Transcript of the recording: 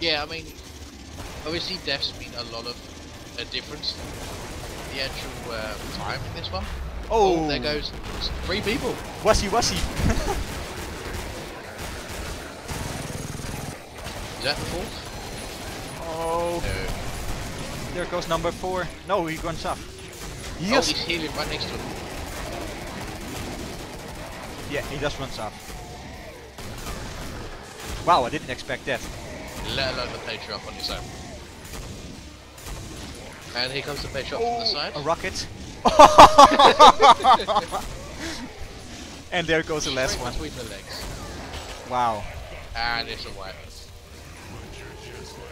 Yeah, I mean, obviously deaths mean a lot of a difference. The actual time in this one. Oh, There goes 3 people. Wussy wussy. Is that the 4th? Oh, No. there goes number 4. No, he runs off. Oh, Yes. he's healing right next to him. Yeah, he just runs off. Wow, I didn't expect that. Let alone the Patriarch on his own. And here comes the Patriarch from the side. A rocket. And there goes the last Straight one. between the legs. Wow. And it's a wipe.